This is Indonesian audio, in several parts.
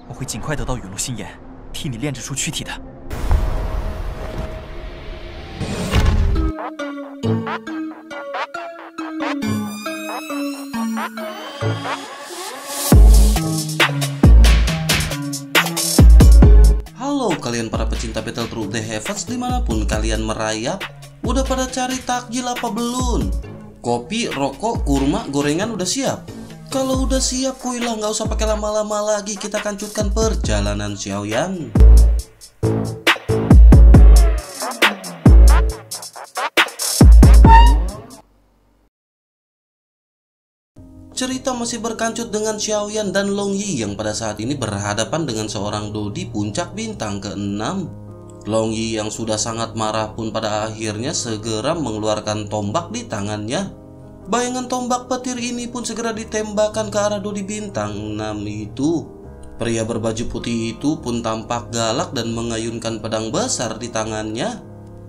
我会尽快得到陨落心炎，替你炼制出躯体的。 Halo kalian para pecinta Battle Through the Heavens dimanapun kalian merayap. Udah pada cari takjil apa belum? Kopi, rokok, kurma, gorengan udah siap? Kalau udah siap kuilah, nggak usah pakai lama-lama lagi, kita lanjutkan perjalanan Xiaoyan. Cerita masih berkancut dengan Xiaoyan dan Long Yi yang pada saat ini berhadapan dengan seorang Dodi puncak bintang ke-6. Long Yi yang sudah sangat marah pun pada akhirnya segera mengeluarkan tombak di tangannya. Bayangan tombak petir ini pun segera ditembakkan ke arah Dodi bintang 6 itu. Pria berbaju putih itu pun tampak galak dan mengayunkan pedang besar di tangannya.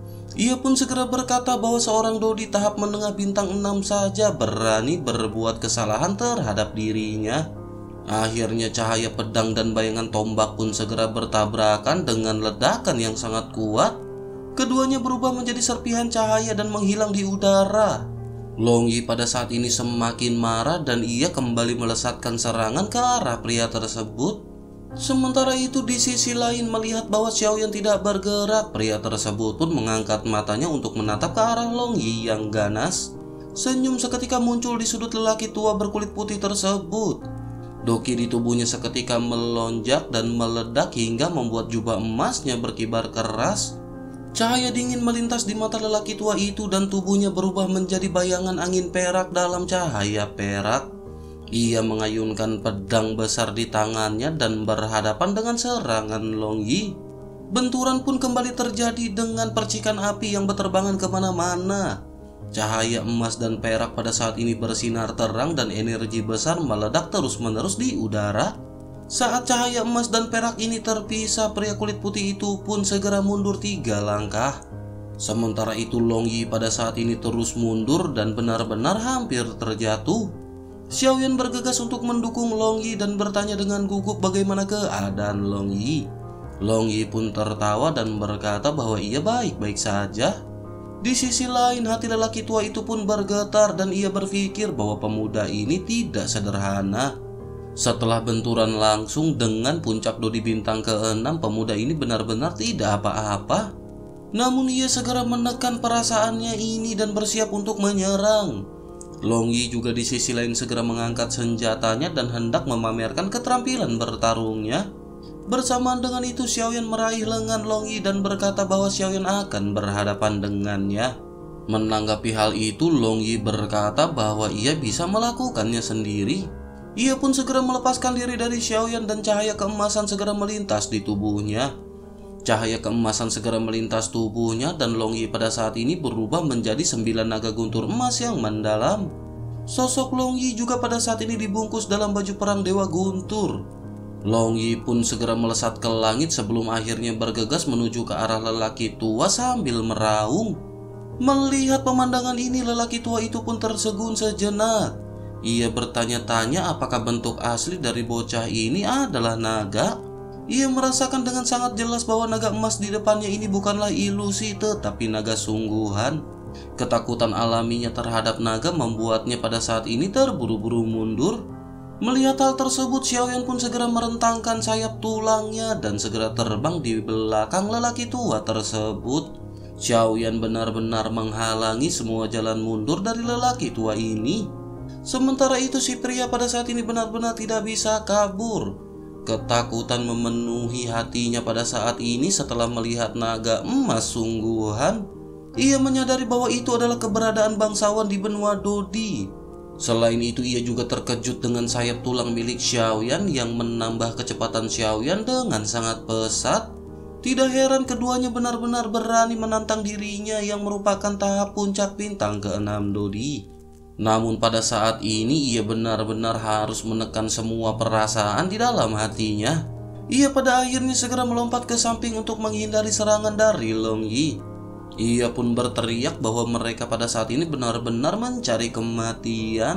Ia pun segera berkata bahwa seorang Dodi tahap menengah bintang 6 saja berani berbuat kesalahan terhadap dirinya. Akhirnya cahaya pedang dan bayangan tombak pun segera bertabrakan dengan ledakan yang sangat kuat. Keduanya berubah menjadi serpihan cahaya dan menghilang di udara. Long Yi pada saat ini semakin marah dan ia kembali melesatkan serangan ke arah pria tersebut. Sementara itu di sisi lain melihat bahwa Xiaoyan tidak bergerak, pria tersebut pun mengangkat matanya untuk menatap ke arah Long Yi yang ganas. Senyum seketika muncul di sudut lelaki tua berkulit putih tersebut. Doki di tubuhnya seketika melonjak dan meledak hingga membuat jubah emasnya berkibar keras. Cahaya dingin melintas di mata lelaki tua itu dan tubuhnya berubah menjadi bayangan angin perak dalam cahaya perak. Ia mengayunkan pedang besar di tangannya dan berhadapan dengan serangan Long Yi. Benturan pun kembali terjadi dengan percikan api yang berterbangan kemana-mana. Cahaya emas dan perak pada saat ini bersinar terang dan energi besar meledak terus-menerus di udara. Saat cahaya emas dan perak ini terpisah, pria kulit putih itu pun segera mundur 3 langkah. Sementara itu Long Yi pada saat ini terus mundur dan benar-benar hampir terjatuh. Xiaoyan bergegas untuk mendukung Long Yi dan bertanya dengan gugup bagaimana keadaan Long Yi. Long Yi pun tertawa dan berkata bahwa ia baik-baik saja. Di sisi lain hati lelaki tua itu pun bergetar dan ia berpikir bahwa pemuda ini tidak sederhana. Setelah benturan langsung dengan puncak Dodi bintang ke-6, pemuda ini benar-benar tidak apa-apa. Namun ia segera menekan perasaannya ini dan bersiap untuk menyerang. Long Yi juga di sisi lain segera mengangkat senjatanya dan hendak memamerkan keterampilan bertarungnya. Bersamaan dengan itu Xiaoyan meraih lengan Long Yi dan berkata bahwa Xiaoyan akan berhadapan dengannya. Menanggapi hal itu Long Yi berkata bahwa ia bisa melakukannya sendiri. Ia pun segera melepaskan diri dari Xiaoyan dan cahaya keemasan segera melintas di tubuhnya. Cahaya keemasan segera melintas tubuhnya dan Long Yi pada saat ini berubah menjadi 9 naga guntur emas yang mendalam. Sosok Long Yi juga pada saat ini dibungkus dalam baju perang Dewa Guntur. Long Yi pun segera melesat ke langit sebelum akhirnya bergegas menuju ke arah lelaki tua sambil meraung. Melihat pemandangan ini lelaki tua itu pun tersegun sejenak. Ia bertanya-tanya apakah bentuk asli dari bocah ini adalah naga. Ia merasakan dengan sangat jelas bahwa naga emas di depannya ini bukanlah ilusi tetapi naga sungguhan. Ketakutan alaminya terhadap naga membuatnya pada saat ini terburu-buru mundur. Melihat hal tersebut Xiaoyan pun segera merentangkan sayap tulangnya dan segera terbang di belakang lelaki tua tersebut. Xiaoyan benar-benar menghalangi semua jalan mundur dari lelaki tua ini. Sementara itu si pria pada saat ini benar-benar tidak bisa kabur. Ketakutan memenuhi hatinya pada saat ini setelah melihat naga emas sungguhan. Ia menyadari bahwa itu adalah keberadaan bangsawan di benua Dodi. Selain itu ia juga terkejut dengan sayap tulang milik Xiaoyan yang menambah kecepatan Xiaoyan dengan sangat pesat. Tidak heran keduanya benar-benar berani menantang dirinya yang merupakan tahap puncak bintang ke-6 Dodi. Namun pada saat ini ia benar-benar harus menekan semua perasaan di dalam hatinya. Ia pada akhirnya segera melompat ke samping untuk menghindari serangan dari Long Yi. Ia pun berteriak bahwa mereka pada saat ini benar-benar mencari kematian.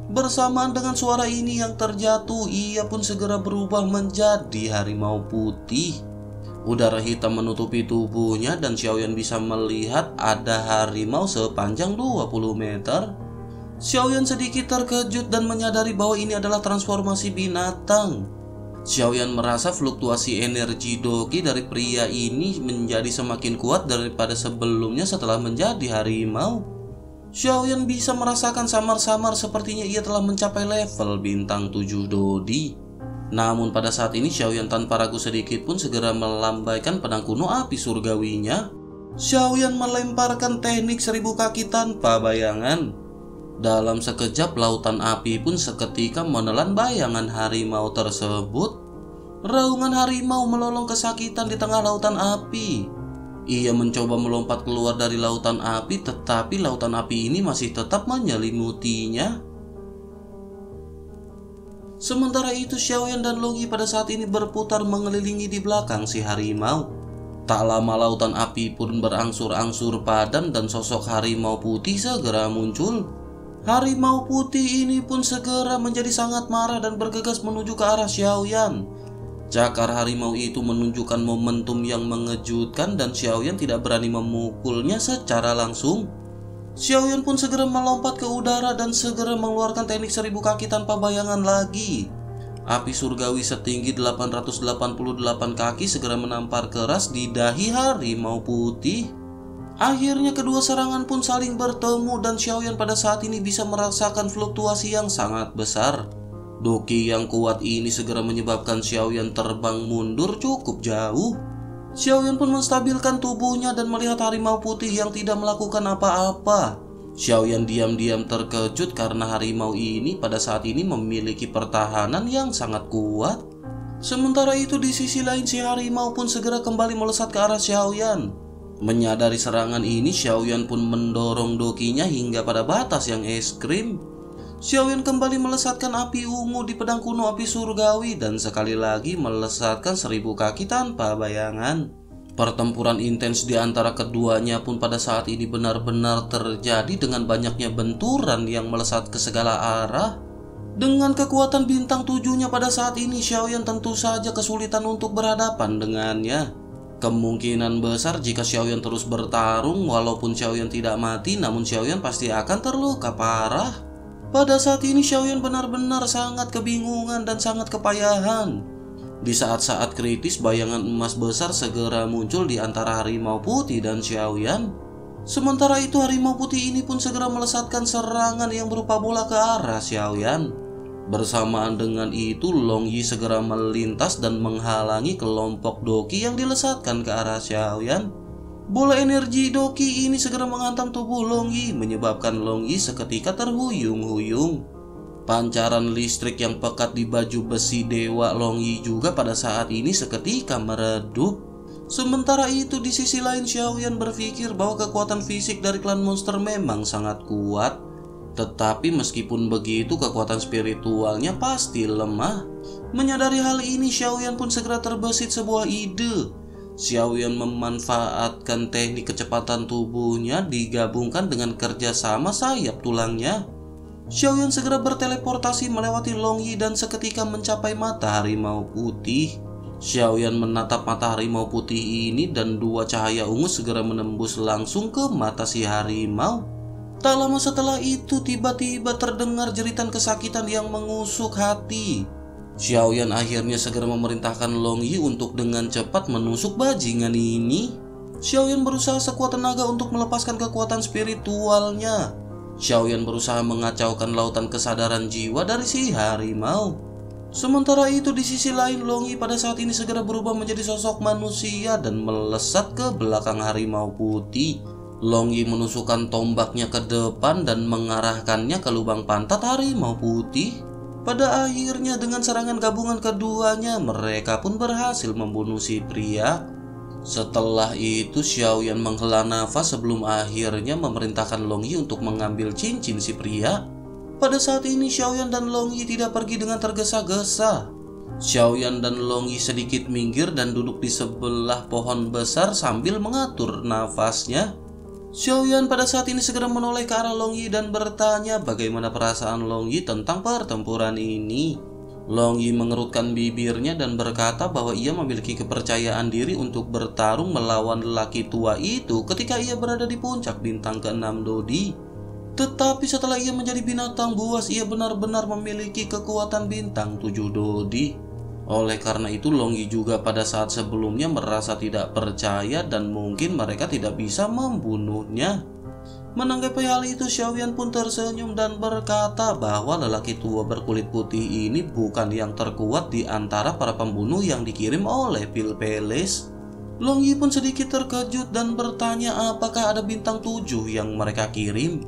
Bersamaan dengan suara ini yang terjatuh, ia pun segera berubah menjadi harimau putih. Udara hitam menutupi tubuhnya dan Xiaoyan bisa melihat ada harimau sepanjang 20 meter. Xiaoyan sedikit terkejut dan menyadari bahwa ini adalah transformasi binatang. Xiaoyan merasa fluktuasi energi Doqi dari pria ini menjadi semakin kuat daripada sebelumnya setelah menjadi harimau. Xiaoyan bisa merasakan samar-samar sepertinya ia telah mencapai level bintang 7 Dodi. Namun pada saat ini Xiaoyan tanpa ragu sedikit pun segera melambaikan pedang kuno api surgawinya. Xiaoyan melemparkan teknik 1000 kaki tanpa bayangan. Dalam sekejap lautan api pun seketika menelan bayangan harimau tersebut. Raungan harimau melolong kesakitan di tengah lautan api. Ia mencoba melompat keluar dari lautan api, tetapi lautan api ini masih tetap menyelimutinya. Sementara itu Xiaoyan dan Long Yi pada saat ini berputar mengelilingi di belakang si harimau. Tak lama lautan api pun berangsur-angsur padam dan sosok harimau putih segera muncul. Harimau putih ini pun segera menjadi sangat marah dan bergegas menuju ke arah Xiaoyan. Cakar harimau itu menunjukkan momentum yang mengejutkan dan Xiaoyan tidak berani memukulnya secara langsung. Xiaoyan pun segera melompat ke udara dan segera mengeluarkan teknik 1000 kaki tanpa bayangan lagi. Api surgawi setinggi 888 kaki segera menampar keras di dahi harimau putih. Akhirnya kedua serangan pun saling bertemu dan Xiaoyan pada saat ini bisa merasakan fluktuasi yang sangat besar. Doqi yang kuat ini segera menyebabkan Xiaoyan terbang mundur cukup jauh. Xiaoyan pun menstabilkan tubuhnya dan melihat harimau putih yang tidak melakukan apa-apa. Xiaoyan diam-diam terkejut karena harimau ini pada saat ini memiliki pertahanan yang sangat kuat. Sementara itu di sisi lain si harimau pun segera kembali melesat ke arah Xiaoyan. Menyadari serangan ini, Xiaoyan pun mendorong Doqinya hingga pada batas yang ekstrim. Xiaoyan kembali melesatkan api ungu di pedang kuno api surgawi dan sekali lagi melesatkan 1000 kaki tanpa bayangan. Pertempuran intens di antara keduanya pun pada saat ini benar-benar terjadi dengan banyaknya benturan yang melesat ke segala arah. Dengan kekuatan bintang 7-nya pada saat ini, Xiaoyan tentu saja kesulitan untuk berhadapan dengannya. Kemungkinan besar jika Xiaoyan terus bertarung, walaupun Xiaoyan tidak mati, namun Xiaoyan pasti akan terluka parah. Pada saat ini Xiaoyan benar-benar sangat kebingungan dan sangat kepayahan. Di saat-saat kritis bayangan emas besar segera muncul di antara harimau putih dan Xiaoyan. Sementara itu harimau putih ini pun segera melesatkan serangan yang berupa bola ke arah Xiaoyan. Bersamaan dengan itu Long Yi segera melintas dan menghalangi kelompok Doqi yang dilesatkan ke arah Xiaoyan. Bola energi Doqi ini segera menghantam tubuh Long Yi, menyebabkan Long Yi seketika terhuyung-huyung. Pancaran listrik yang pekat di baju besi dewa Long Yi juga pada saat ini seketika meredup. Sementara itu di sisi lain Xiaoyan berpikir bahwa kekuatan fisik dari klan monster memang sangat kuat. Tetapi meskipun begitu kekuatan spiritualnya pasti lemah. Menyadari hal ini Xiaoyan pun segera terbesit sebuah ide. Xiaoyan memanfaatkan teknik kecepatan tubuhnya digabungkan dengan kerjasama sayap tulangnya. Xiaoyan segera berteleportasi melewati Long Yi dan seketika mencapai mata harimau putih. Xiaoyan menatap mata harimau putih ini dan dua cahaya ungu segera menembus langsung ke mata si harimau. Tak lama setelah itu tiba-tiba terdengar jeritan kesakitan yang mengusuk hati. Xiaoyan akhirnya segera memerintahkan Long Yi untuk dengan cepat menusuk bajingan ini. Xiaoyan berusaha sekuat tenaga untuk melepaskan kekuatan spiritualnya. Xiaoyan berusaha mengacaukan lautan kesadaran jiwa dari si harimau. Sementara itu di sisi lain Long Yi pada saat ini segera berubah menjadi sosok manusia dan melesat ke belakang harimau putih. Long Yi menusukkan tombaknya ke depan dan mengarahkannya ke lubang pantat harimau putih. Pada akhirnya dengan serangan gabungan keduanya mereka pun berhasil membunuh si pria. Setelah itu Xiaoyan menghela nafas sebelum akhirnya memerintahkan Long Yi untuk mengambil cincin si pria. Pada saat ini Xiaoyan dan Long Yi tidak pergi dengan tergesa-gesa. Xiaoyan dan Long Yi sedikit minggir dan duduk di sebelah pohon besar sambil mengatur nafasnya. Xiaoyan pada saat ini segera menoleh ke arah Long Yi dan bertanya bagaimana perasaan Long Yi tentang pertempuran ini. Long Yi mengerutkan bibirnya dan berkata bahwa ia memiliki kepercayaan diri untuk bertarung melawan lelaki tua itu ketika ia berada di puncak bintang ke-6 Dodi. Tetapi setelah ia menjadi binatang buas, ia benar-benar memiliki kekuatan bintang 7 Dodi. Oleh karena itu Long Yi juga pada saat sebelumnya merasa tidak percaya dan mungkin mereka tidak bisa membunuhnya. Menanggapi hal itu, Xiaoyan pun tersenyum dan berkata bahwa lelaki tua berkulit putih ini bukan yang terkuat di antara para pembunuh yang dikirim oleh Pil Palace. Long Yi pun sedikit terkejut dan bertanya apakah ada bintang 7 yang mereka kirim.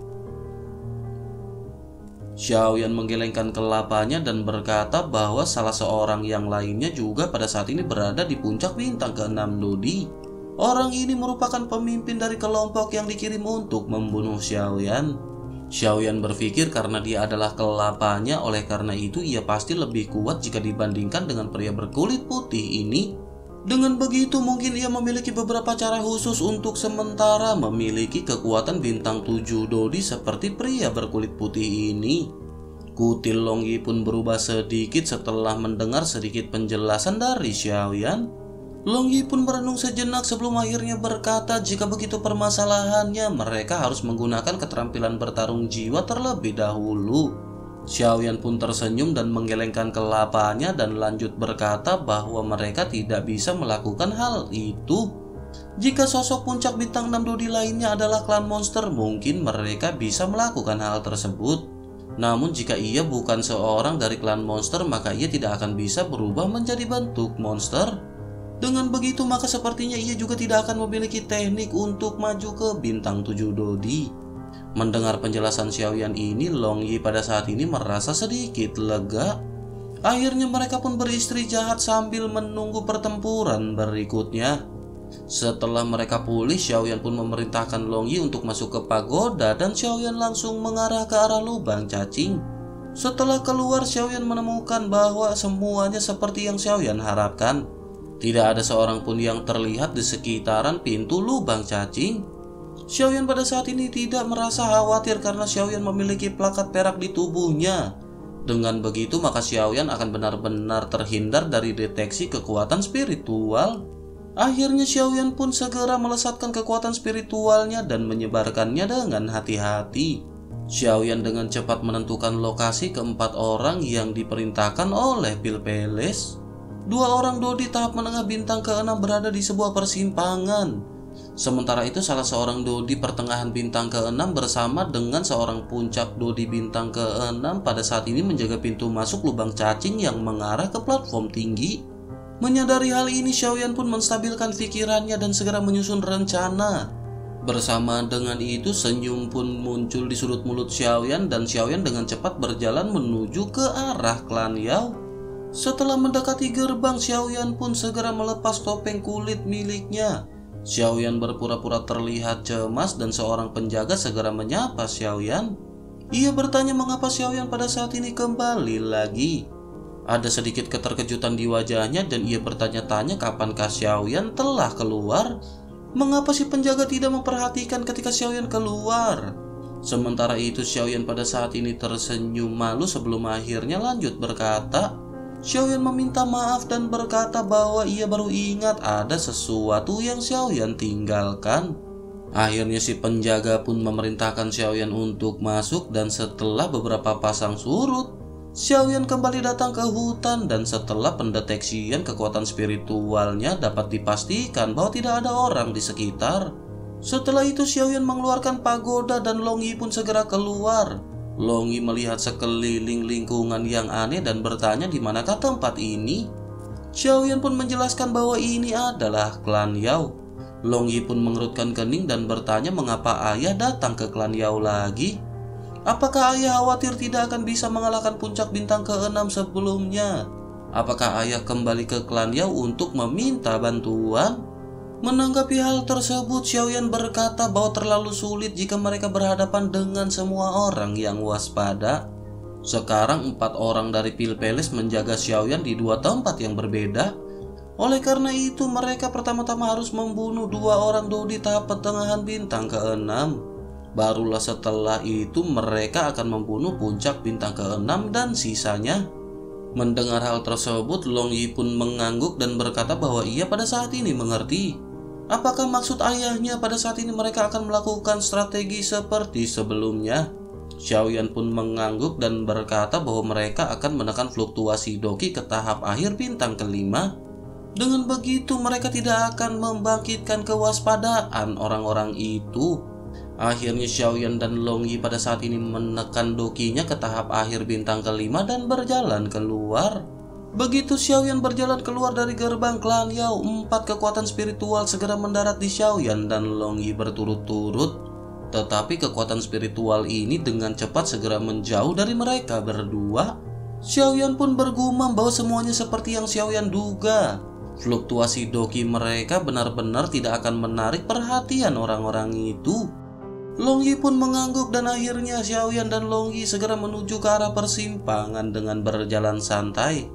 Xiaoyan menggelengkan kelapanya dan berkata bahwa salah seorang yang lainnya juga pada saat ini berada di puncak bintang ke-6 Dodi. Orang ini merupakan pemimpin dari kelompok yang dikirim untuk membunuh Xiaoyan. Xiaoyan berpikir karena dia adalah kelapanya, oleh karena itu ia pasti lebih kuat jika dibandingkan dengan pria berkulit putih ini. Dengan begitu mungkin ia memiliki beberapa cara khusus untuk sementara memiliki kekuatan bintang 7 Dodi seperti pria berkulit putih ini. Kutil Long Yi pun berubah sedikit setelah mendengar sedikit penjelasan dari Xiaoyan. Long Yi pun merenung sejenak sebelum akhirnya berkata jika begitu permasalahannya mereka harus menggunakan keterampilan bertarung jiwa terlebih dahulu. Xiaoyan pun tersenyum dan menggelengkan kelapanya dan lanjut berkata bahwa mereka tidak bisa melakukan hal itu. Jika sosok puncak bintang 6 Dodi lainnya adalah klan monster, mungkin mereka bisa melakukan hal tersebut. Namun jika ia bukan seorang dari klan monster, maka ia tidak akan bisa berubah menjadi bentuk monster. Dengan begitu maka sepertinya ia juga tidak akan memiliki teknik untuk maju ke bintang 7 Dodi. Mendengar penjelasan Xiaoyan ini, Long Yi pada saat ini merasa sedikit lega. Akhirnya mereka pun beristri jahat sambil menunggu pertempuran berikutnya. Setelah mereka pulih, Xiaoyan pun memerintahkan Long Yi untuk masuk ke pagoda dan Xiaoyan langsung mengarah ke arah lubang cacing. Setelah keluar, Xiaoyan menemukan bahwa semuanya seperti yang Xiaoyan harapkan. Tidak ada seorang pun yang terlihat di sekitaran pintu lubang cacing. Xiaoyan pada saat ini tidak merasa khawatir karena Xiaoyan memiliki plakat perak di tubuhnya. Dengan begitu maka Xiaoyan akan benar-benar terhindar dari deteksi kekuatan spiritual. Akhirnya Xiaoyan pun segera melesatkan kekuatan spiritualnya dan menyebarkannya dengan hati-hati. Xiaoyan dengan cepat menentukan lokasi keempat orang yang diperintahkan oleh Pil Palace. 2 orang Dodi tahap menengah bintang ke-6 berada di sebuah persimpangan. Sementara itu salah seorang Dodi pertengahan bintang ke-6 bersama dengan seorang puncak Dodi bintang ke-6 pada saat ini menjaga pintu masuk lubang cacing yang mengarah ke platform tinggi. Menyadari hal ini, Xiaoyan pun menstabilkan pikirannya dan segera menyusun rencana. Bersama dengan itu senyum pun muncul di sudut mulut Xiaoyan dan Xiaoyan dengan cepat berjalan menuju ke arah klan Yao. Setelah mendekati gerbang, Xiaoyan pun segera melepas topeng kulit miliknya. Xiaoyan berpura-pura terlihat cemas dan seorang penjaga segera menyapa Xiaoyan. Ia bertanya mengapa Xiaoyan pada saat ini kembali lagi. Ada sedikit keterkejutan di wajahnya dan ia bertanya-tanya kapankah Xiaoyan telah keluar. Mengapa si penjaga tidak memperhatikan ketika Xiaoyan keluar? Sementara itu Xiaoyan pada saat ini tersenyum malu sebelum akhirnya lanjut berkata. Xiaoyan meminta maaf dan berkata bahwa ia baru ingat ada sesuatu yang Xiaoyan tinggalkan. Akhirnya si penjaga pun memerintahkan Xiaoyan untuk masuk dan setelah beberapa pasang surut, Xiaoyan kembali datang ke hutan dan setelah pendeteksian kekuatan spiritualnya dapat dipastikan bahwa tidak ada orang di sekitar. Setelah itu Xiaoyan mengeluarkan pagoda dan Long Yi pun segera keluar. Long Yi melihat sekeliling lingkungan yang aneh dan bertanya di manakah tempat ini. Xiaoyan pun menjelaskan bahwa ini adalah klan Yao. Long Yi pun mengerutkan kening dan bertanya mengapa ayah datang ke klan Yao lagi. Apakah ayah khawatir tidak akan bisa mengalahkan puncak bintang ke-6 sebelumnya? Apakah ayah kembali ke klan Yao untuk meminta bantuan? Menanggapi hal tersebut, Xiaoyan berkata bahwa terlalu sulit jika mereka berhadapan dengan semua orang yang waspada. Sekarang 4 orang dari Pil Palace menjaga Xiaoyan di 2 tempat yang berbeda. Oleh karena itu mereka pertama-tama harus membunuh 2 orang Dodi tahap pertengahan bintang ke-6. Barulah setelah itu mereka akan membunuh puncak bintang ke-6 dan sisanya. Mendengar hal tersebut, Long Yi pun mengangguk dan berkata bahwa ia pada saat ini mengerti. Apakah maksud ayahnya pada saat ini mereka akan melakukan strategi seperti sebelumnya? Xiaoyan pun mengangguk dan berkata bahwa mereka akan menekan fluktuasi Doqi ke tahap akhir bintang ke-5. Dengan begitu mereka tidak akan membangkitkan kewaspadaan orang-orang itu. Akhirnya Xiaoyan dan Long Yi pada saat ini menekan Doqinya ke tahap akhir bintang ke-5 dan berjalan keluar. Begitu Xiaoyan berjalan keluar dari gerbang klan Yao, 4 kekuatan spiritual segera mendarat di Xiaoyan dan Long Yi berturut-turut. Tetapi kekuatan spiritual ini dengan cepat segera menjauh dari mereka berdua. Xiaoyan pun bergumam bahwa semuanya seperti yang Xiaoyan duga. Fluktuasi Doqi mereka benar-benar tidak akan menarik perhatian orang-orang itu. Long Yi pun mengangguk dan akhirnya Xiaoyan dan Long Yi segera menuju ke arah persimpangan dengan berjalan santai.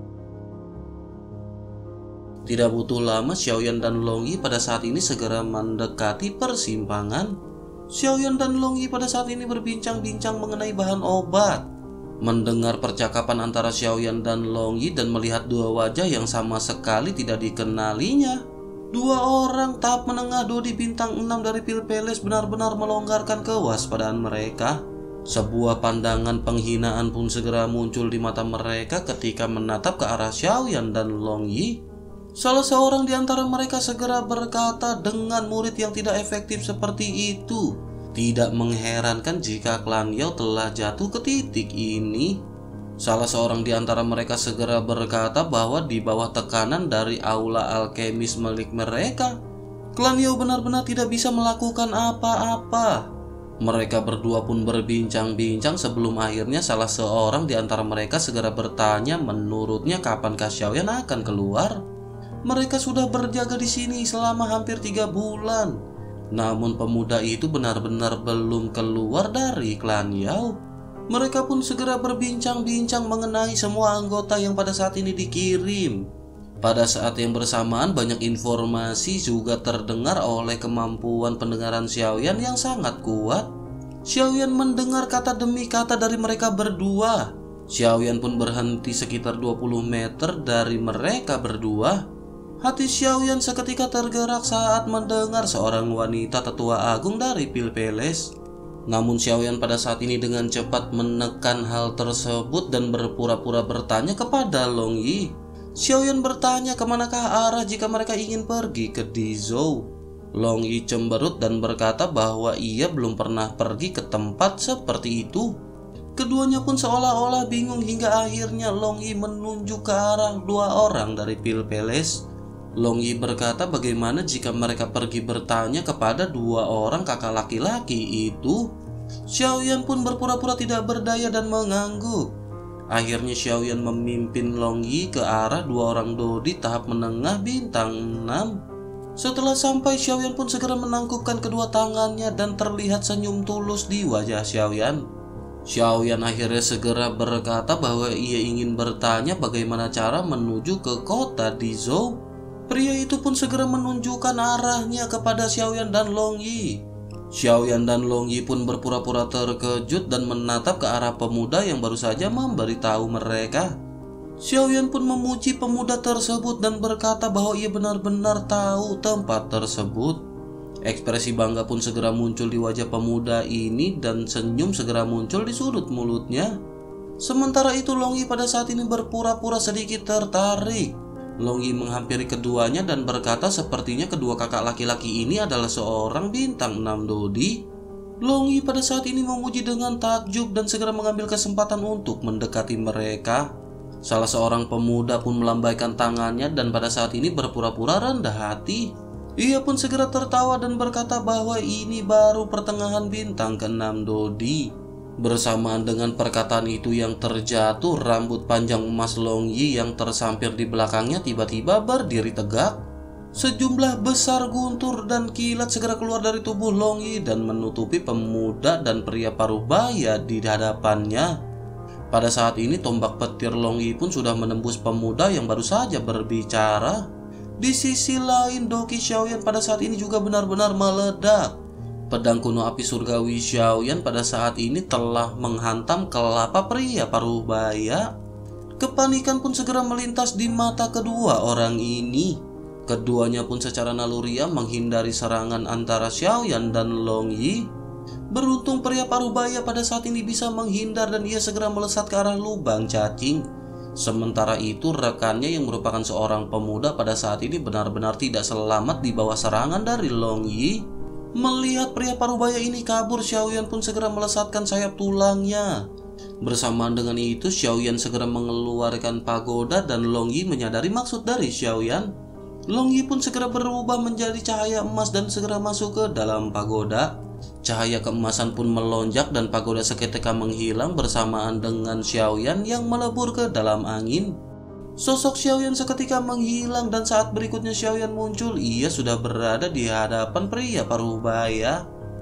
Tidak butuh lama Xiaoyan dan Long Yi pada saat ini segera mendekati persimpangan. Xiaoyan dan Long Yi pada saat ini berbincang-bincang mengenai bahan obat. Mendengar percakapan antara Xiaoyan dan Long Yi dan melihat 2 wajah yang sama sekali tidak dikenalinya, 2 orang tahap menengah Dodi bintang 6 dari Pil Palace benar-benar melonggarkan kewaspadaan mereka. Sebuah pandangan penghinaan pun segera muncul di mata mereka ketika menatap ke arah Xiaoyan dan Long Yi. Salah seorang di antara mereka segera berkata dengan murid yang tidak efektif seperti itu. Tidak mengherankan jika klan Yao telah jatuh ke titik ini. Salah seorang di antara mereka segera berkata bahwa di bawah tekanan dari aula alkemis milik mereka, klan Yao benar-benar tidak bisa melakukan apa-apa. Mereka berdua pun berbincang-bincang sebelum akhirnya salah seorang di antara mereka segera bertanya menurutnya kapankah Xiaoyan akan keluar. Mereka sudah berjaga di sini selama hampir 3 bulan. Namun pemuda itu benar-benar belum keluar dari klan Yao. Mereka pun segera berbincang-bincang mengenai semua anggota yang pada saat ini dikirim. Pada saat yang bersamaan banyak informasi juga terdengar oleh kemampuan pendengaran Xiaoyan yang sangat kuat. Xiaoyan mendengar kata demi kata dari mereka berdua. Xiaoyan pun berhenti sekitar 20 meter dari mereka berdua. Hati Xiaoyan seketika tergerak saat mendengar seorang wanita tetua agung dari Pil Palace. Namun Xiaoyan pada saat ini dengan cepat menekan hal tersebut dan berpura-pura bertanya kepada Long Yi. Xiaoyan bertanya kemanakah arah jika mereka ingin pergi ke Dizhou. Long Yi cemberut dan berkata bahwa ia belum pernah pergi ke tempat seperti itu. Keduanya pun seolah-olah bingung hingga akhirnya Long Yi menunjuk ke arah 2 orang dari Pil Palace. Long Yi berkata bagaimana jika mereka pergi bertanya kepada 2 orang kakak laki-laki itu. Xiaoyan pun berpura-pura tidak berdaya dan mengangguk. Akhirnya Xiaoyan memimpin Long Yi ke arah 2 orang Dodi tahap menengah bintang 6. Setelah sampai, Xiaoyan pun segera menangkupkan kedua tangannya dan terlihat senyum tulus di wajah Xiaoyan. Xiaoyan akhirnya segera berkata bahwa ia ingin bertanya bagaimana cara menuju ke kota Dizhou. Pria itu pun segera menunjukkan arahnya kepada Xiaoyan dan Long Yi. Xiaoyan dan Long Yi pun berpura-pura terkejut dan menatap ke arah pemuda yang baru saja memberitahu mereka. Xiaoyan pun memuji pemuda tersebut dan berkata bahwa ia benar-benar tahu tempat tersebut. Ekspresi bangga pun segera muncul di wajah pemuda ini dan senyum segera muncul di sudut mulutnya. Sementara itu Long Yi pada saat ini berpura-pura sedikit tertarik. Long Yi menghampiri keduanya dan berkata sepertinya kedua kakak laki-laki ini adalah seorang bintang 6 Dodi. Long Yi pada saat ini memuji dengan takjub dan segera mengambil kesempatan untuk mendekati mereka. Salah seorang pemuda pun melambaikan tangannya dan pada saat ini berpura-pura rendah hati. Ia pun segera tertawa dan berkata bahwa ini baru pertengahan bintang ke-6 Dodi. Bersamaan dengan perkataan itu yang terjatuh, rambut panjang emas Long Yi yang tersampir di belakangnya tiba-tiba berdiri tegak. Sejumlah besar guntur dan kilat segera keluar dari tubuh Long Yi dan menutupi pemuda dan pria parubaya di hadapannya. Pada saat ini tombak petir Long Yi pun sudah menembus pemuda yang baru saja berbicara. Di sisi lain, Doki Xiaoyan pada saat ini juga benar-benar meledak. Pedang kuno api surgawi Xiaoyan pada saat ini telah menghantam kelapa pria parubaya. Kepanikan pun segera melintas di mata kedua orang ini. Keduanya pun secara naluriah menghindari serangan antara Xiaoyan dan Long Yi. Beruntung pria parubaya pada saat ini bisa menghindar dan ia segera melesat ke arah lubang cacing. Sementara itu rekannya yang merupakan seorang pemuda pada saat ini benar-benar tidak selamat di bawah serangan dari Long Yi. Melihat pria parubaya ini kabur, Xiaoyan pun segera melesatkan sayap tulangnya. Bersamaan dengan itu, Xiaoyan segera mengeluarkan pagoda dan Long Yi menyadari maksud dari Xiaoyan. Long Yi pun segera berubah menjadi cahaya emas dan segera masuk ke dalam pagoda. Cahaya keemasan pun melonjak dan pagoda seketika menghilang bersamaan dengan Xiaoyan yang melebur ke dalam angin. Sosok Xiaoyan seketika menghilang dan saat berikutnya Xiaoyan muncul, ia sudah berada di hadapan pria parubaya.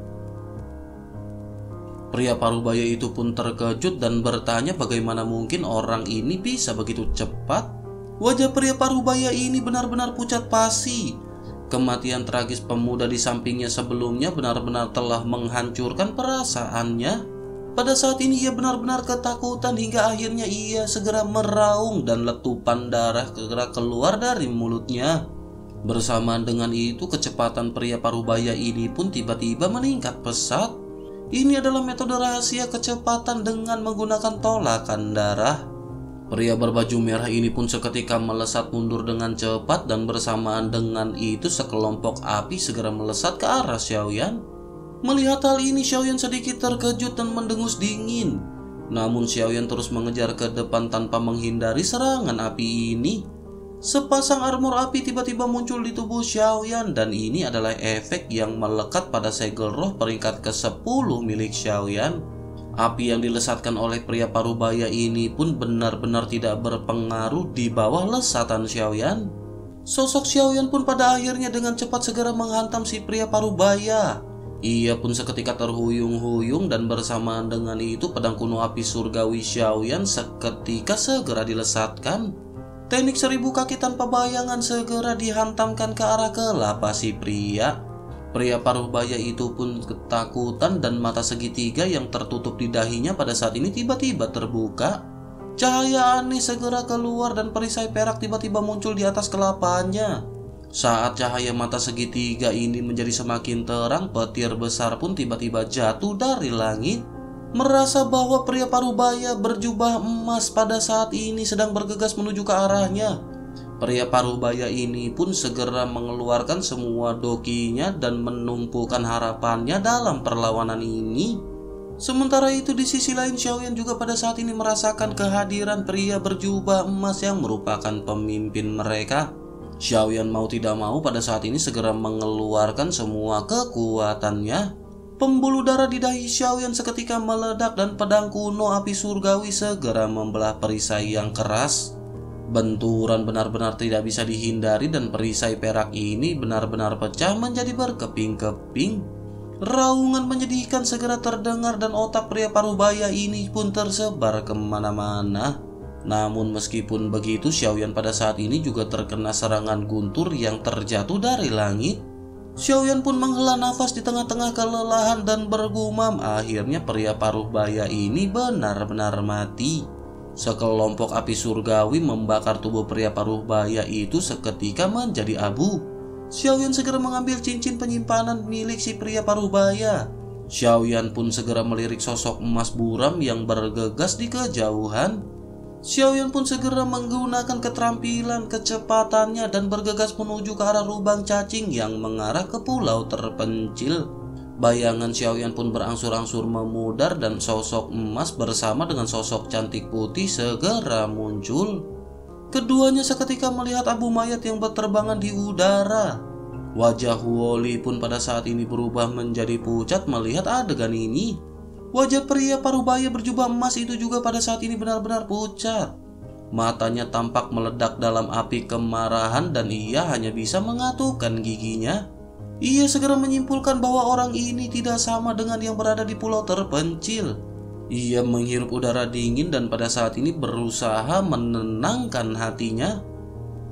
Pria parubaya itu pun terkejut dan bertanya bagaimana mungkin orang ini bisa begitu cepat. Wajah pria parubaya ini benar-benar pucat pasi. Kematian tragis pemuda di sampingnya sebelumnya benar-benar telah menghancurkan perasaannya. Pada saat ini ia benar-benar ketakutan hingga akhirnya ia segera meraung dan letupan darah segera keluar dari mulutnya. Bersamaan dengan itu kecepatan pria parubaya ini pun tiba-tiba meningkat pesat. Ini adalah metode rahasia kecepatan dengan menggunakan tolakan darah. Pria berbaju merah ini pun seketika melesat mundur dengan cepat dan bersamaan dengan itu sekelompok api segera melesat ke arah Xiaoyan. Melihat hal ini, Xiaoyan sedikit terkejut dan mendengus dingin. Namun Xiaoyan terus mengejar ke depan tanpa menghindari serangan api ini. Sepasang armor api tiba-tiba muncul di tubuh Xiaoyan dan ini adalah efek yang melekat pada segel roh peringkat ke-10 milik Xiaoyan. Api yang dilesatkan oleh pria parubaya ini pun benar-benar tidak berpengaruh di bawah lesatan Xiaoyan. Sosok Xiaoyan pun pada akhirnya dengan cepat segera menghantam si pria parubaya. Ia pun seketika terhuyung-huyung dan bersamaan dengan itu pedang kuno api surgawi Xiaoyan seketika segera dilesatkan. Teknik 1000 kaki tanpa bayangan segera dihantamkan ke arah kelapa si pria. Pria parubaya itu pun ketakutan dan mata segitiga yang tertutup di dahinya pada saat ini tiba-tiba terbuka. Cahaya aneh segera keluar dan perisai perak tiba-tiba muncul di atas kelapanya. Saat cahaya mata segitiga ini menjadi semakin terang, petir besar pun tiba-tiba jatuh dari langit. Merasa bahwa pria parubaya berjubah emas pada saat ini sedang bergegas menuju ke arahnya. Pria parubaya ini pun segera mengeluarkan semua dokinya dan menumpukan harapannya dalam perlawanan ini. Sementara itu di sisi lain Xiaoyan juga pada saat ini merasakan kehadiran pria berjubah emas yang merupakan pemimpin mereka. Xiaoyan mau tidak mau pada saat ini segera mengeluarkan semua kekuatannya. Pembuluh darah di dahi Xiaoyan seketika meledak dan pedang kuno api surgawi segera membelah perisai yang keras. Benturan benar-benar tidak bisa dihindari dan perisai perak ini benar-benar pecah menjadi berkeping-keping. Raungan menyedihkan segera terdengar dan otak pria parubaya ini pun tersebar kemana-mana. Namun meskipun begitu, Xiaoyan pada saat ini juga terkena serangan guntur yang terjatuh dari langit. Xiaoyan pun menghela nafas di tengah-tengah kelelahan dan bergumam, akhirnya pria parubaya ini benar-benar mati. Sekelompok api surgawi membakar tubuh pria parubaya itu seketika menjadi abu. Xiaoyan segera mengambil cincin penyimpanan milik si pria parubaya. Xiaoyan pun segera melirik sosok emas buram yang bergegas di kejauhan. Xiaoyan pun segera menggunakan keterampilan kecepatannya dan bergegas menuju ke arah lubang cacing yang mengarah ke pulau terpencil. Bayangan Xiaoyan pun berangsur-angsur memudar dan sosok emas bersama dengan sosok cantik putih segera muncul. Keduanya seketika melihat abu mayat yang berterbangan di udara. Wajah Huoli pun pada saat ini berubah menjadi pucat melihat adegan ini. Wajah pria parubaya berjubah emas itu juga pada saat ini benar-benar pucat. Matanya tampak meledak dalam api kemarahan dan ia hanya bisa mengatupkan giginya. Ia segera menyimpulkan bahwa orang ini tidak sama dengan yang berada di pulau terpencil. Ia menghirup udara dingin dan pada saat ini berusaha menenangkan hatinya.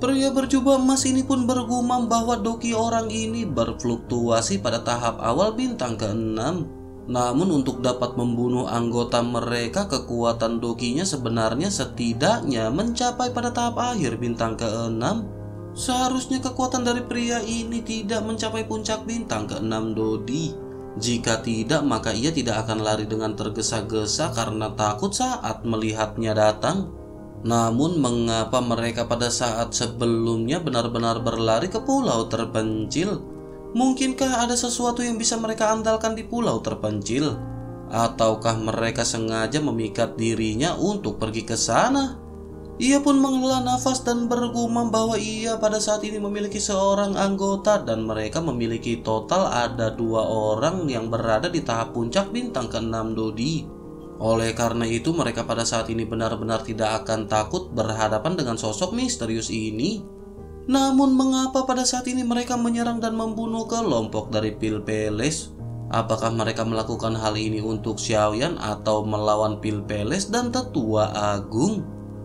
Pria berjubah emas ini pun bergumam bahwa doki orang ini berfluktuasi pada tahap awal bintang ke-6. Namun untuk dapat membunuh anggota mereka, kekuatan dokinya sebenarnya setidaknya mencapai pada tahap akhir bintang ke-6. Seharusnya kekuatan dari pria ini tidak mencapai puncak bintang ke-6 Dodi. Jika tidak, maka ia tidak akan lari dengan tergesa-gesa karena takut saat melihatnya datang. Namun mengapa mereka pada saat sebelumnya benar-benar berlari ke pulau terpencil? Mungkinkah ada sesuatu yang bisa mereka andalkan di pulau terpencil? Ataukah mereka sengaja memikat dirinya untuk pergi ke sana? Ia pun menghela nafas dan bergumam bahwa ia pada saat ini memiliki seorang anggota dan mereka memiliki total ada 2 orang yang berada di tahap puncak bintang ke-6 Dodi. Oleh karena itu mereka pada saat ini benar-benar tidak akan takut berhadapan dengan sosok misterius ini. Namun mengapa pada saat ini mereka menyerang dan membunuh kelompok dari Pilpeles? Apakah mereka melakukan hal ini untuk Xiaoyan atau melawan Pilpeles dan Tetua Agung?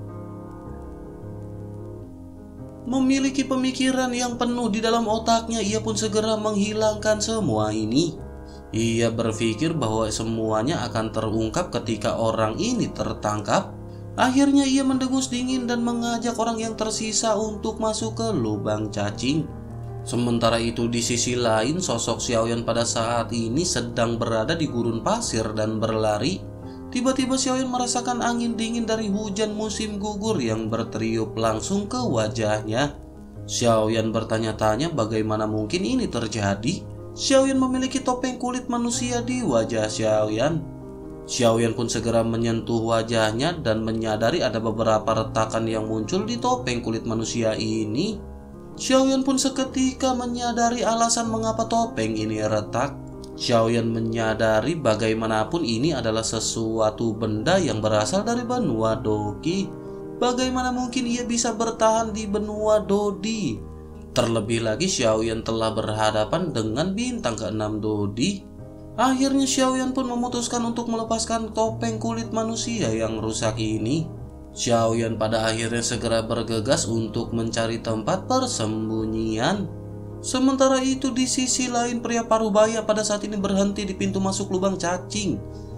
Memiliki pemikiran yang penuh di dalam otaknya, ia pun segera menghilangkan semua ini. Ia berpikir bahwa semuanya akan terungkap ketika orang ini tertangkap. Akhirnya ia mendengus dingin dan mengajak orang yang tersisa untuk masuk ke lubang cacing. Sementara itu di sisi lain, sosok Xiaoyan pada saat ini sedang berada di gurun pasir dan berlari. Tiba-tiba Xiaoyan merasakan angin dingin dari hujan musim gugur yang bertiup langsung ke wajahnya. Xiaoyan bertanya-tanya bagaimana mungkin ini terjadi. Xiaoyan memiliki topeng kulit manusia di wajah Xiaoyan. Xiaoyan pun segera menyentuh wajahnya dan menyadari ada beberapa retakan yang muncul di topeng kulit manusia ini. Xiaoyan pun seketika menyadari alasan mengapa topeng ini retak. Xiaoyan menyadari bagaimanapun ini adalah sesuatu benda yang berasal dari benua Doki. Bagaimana mungkin ia bisa bertahan di benua Dodi? Terlebih lagi Xiaoyan telah berhadapan dengan bintang ke-6 Dodi. Akhirnya Xiaoyan pun memutuskan untuk melepaskan topeng kulit manusia yang rusak ini. Xiaoyan pada akhirnya segera bergegas untuk mencari tempat persembunyian. Sementara itu di sisi lain pria parubaya pada saat ini berhenti di pintu masuk lubang cacing.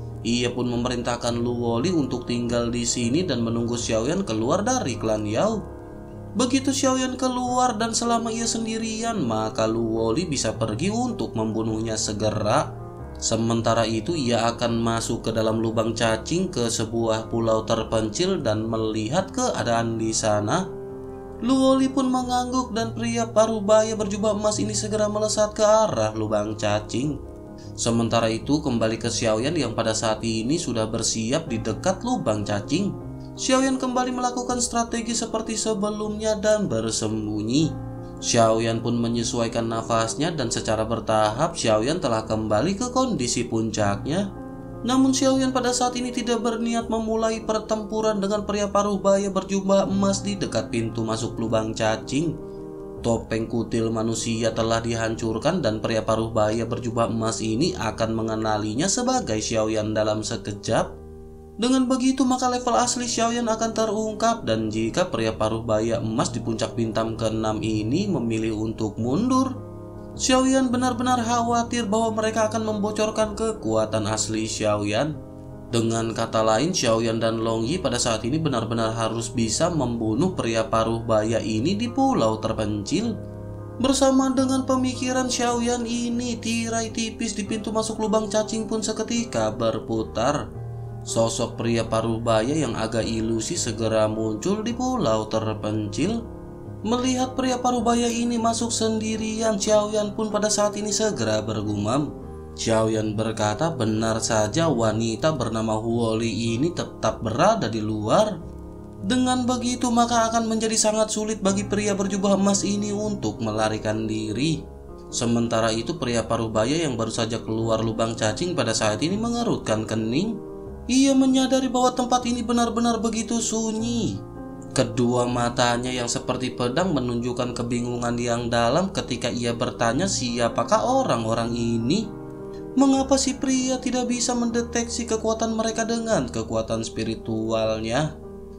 Ia pun memerintahkan Lu Woli untuk tinggal di sini dan menunggu Xiaoyan keluar dari klan Yao. Begitu Xiaoyan keluar dan selama ia sendirian, maka Lu Woli bisa pergi untuk membunuhnya segera. Sementara itu ia akan masuk ke dalam lubang cacing ke sebuah pulau terpencil dan melihat keadaan di sana. Lu Woli pun mengangguk dan pria parubaya berjubah emas ini segera melesat ke arah lubang cacing. Sementara itu kembali ke Xiaoyan yang pada saat ini sudah bersiap di dekat lubang cacing. Xiaoyan kembali melakukan strategi seperti sebelumnya dan bersembunyi. Xiaoyan pun menyesuaikan nafasnya dan secara bertahap Xiaoyan telah kembali ke kondisi puncaknya. Namun Xiaoyan pada saat ini tidak berniat memulai pertempuran dengan pria parubaya berjubah emas di dekat pintu masuk lubang cacing. Topeng kutil manusia telah dihancurkan dan pria parubaya berjubah emas ini akan mengenalinya sebagai Xiaoyan dalam sekejap. Dengan begitu maka level asli Xiaoyan akan terungkap, dan jika pria parubaya emas di puncak bintang ke-6 ini memilih untuk mundur, Xiaoyan benar-benar khawatir bahwa mereka akan membocorkan kekuatan asli Xiaoyan. Dengan kata lain, Xiaoyan dan Long Yi pada saat ini benar-benar harus bisa membunuh pria parubaya ini di pulau terpencil. Bersama dengan pemikiran Xiaoyan ini, tirai tipis di pintu masuk lubang cacing pun seketika berputar. Sosok pria parubaya yang agak ilusi segera muncul di pulau terpencil. Melihat pria parubaya ini masuk sendirian, Xiaoyan pun pada saat ini segera bergumam. Xiaoyan berkata benar saja wanita bernama Huoli ini tetap berada di luar. Dengan begitu maka akan menjadi sangat sulit bagi pria berjubah emas ini untuk melarikan diri. Sementara itu pria parubaya yang baru saja keluar lubang cacing pada saat ini mengerutkan kening. Ia menyadari bahwa tempat ini benar-benar begitu sunyi. Kedua matanya yang seperti pedang menunjukkan kebingungan yang dalam ketika ia bertanya siapakah orang-orang ini. Mengapa si pria tidak bisa mendeteksi kekuatan mereka dengan kekuatan spiritualnya?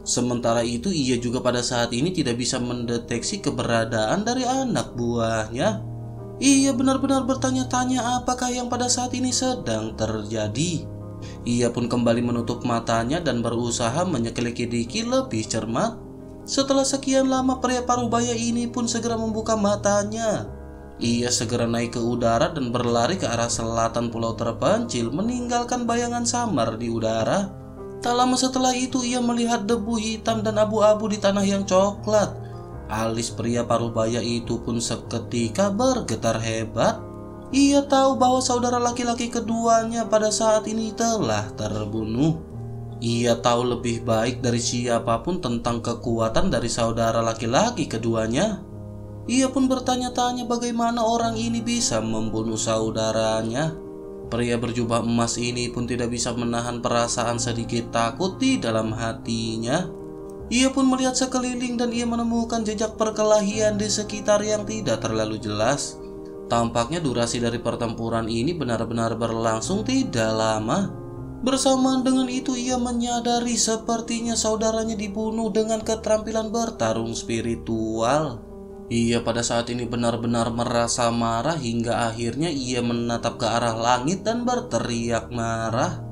Sementara itu ia juga pada saat ini tidak bisa mendeteksi keberadaan dari anak buahnya. Ia benar-benar bertanya-tanya apakah yang pada saat ini sedang terjadi. Ia pun kembali menutup matanya dan berusaha menyelidiki lebih cermat. Setelah sekian lama pria parubaya ini pun segera membuka matanya. Ia segera naik ke udara dan berlari ke arah selatan pulau terpencil, meninggalkan bayangan samar di udara. Tak lama setelah itu ia melihat debu hitam dan abu-abu di tanah yang coklat. Alis pria parubaya itu pun seketika bergetar hebat. Ia tahu bahwa saudara laki-laki keduanya pada saat ini telah terbunuh. Ia tahu lebih baik dari siapapun tentang kekuatan dari saudara laki-laki keduanya. Ia pun bertanya-tanya bagaimana orang ini bisa membunuh saudaranya. Pria berjubah emas ini pun tidak bisa menahan perasaan sedikit takut di dalam hatinya. Ia pun melihat sekeliling dan ia menemukan jejak perkelahian di sekitar yang tidak terlalu jelas. Tampaknya durasi dari pertempuran ini benar-benar berlangsung tidak lama. Bersamaan dengan itu ia menyadari sepertinya saudaranya dibunuh dengan keterampilan bertarung spiritual. Ia pada saat ini benar-benar merasa marah hingga akhirnya ia menatap ke arah langit dan berteriak marah.